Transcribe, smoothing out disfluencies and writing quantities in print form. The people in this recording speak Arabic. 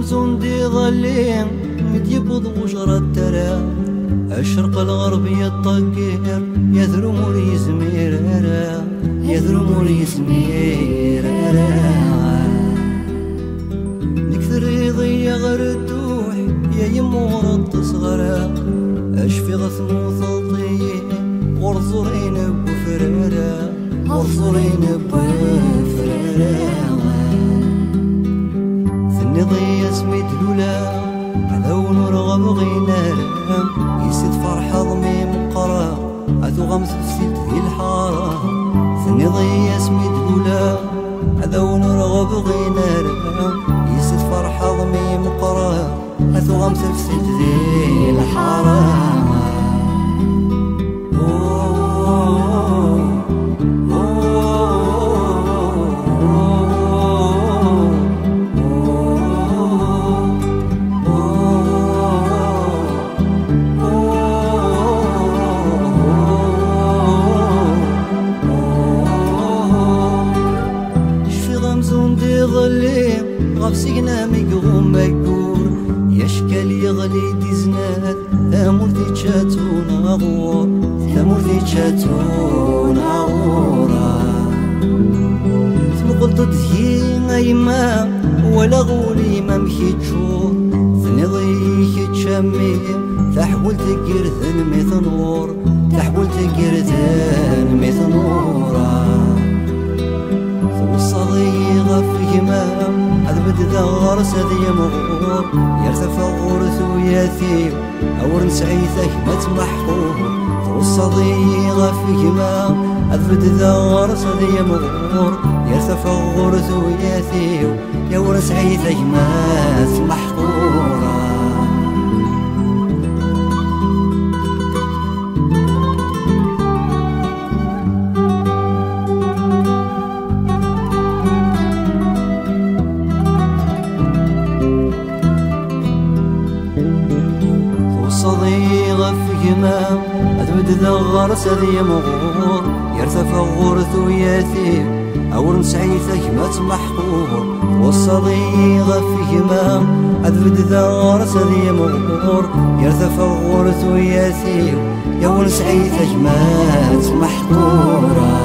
غمزون دي ظلين مديبض وجرى الترى الشرق الغرب يطقير يذرم وريزمير يذرم وريزمير نكثر يضيع غير الدوح يا يمور التصغر اشفي غثمو ثلطين ورزورين بفرارة ورزورين بفرارة ثني ضي اسمي دلولا على ونرغب غينار يسد فرحة ضميم قرا عذو غمس بسيد ذي الحارة ثني ضي اسمي دلولا على ونرغب غينار يسد فرحة ضميم قرا عذو غمس بسيد ذي الحارة غفسينا ميقوم ميقور يشكل يغلي ديزنات ثامور ذي تشاتون غور ثامور ذي تشاتون غورا ثم قلت تذيين ايما ولا غولي ما مخيتشور ثني ضيك تشمي تحول تقير ذن ميثنور تحول تقير ذن ميثنورا وصلي غف يمام أذبد ذغر سذي مغور يرتفع غورث وياثيب أور نسعيثك ما تمحقوه توصلي غف يمام أذبد ذغر سذي مغور يرتفع غورث وياثيب يور نسعيثك ما تمحقوه صديق في يمام أذبد ذغر سذي مغور يرتفع غورث وياثيب أور نسعيثك ما تمحقور والصديق في يمام أذبد ذغر سذي مغور يرتفع غورث وياثيب يور نسعيثك ما تمحقور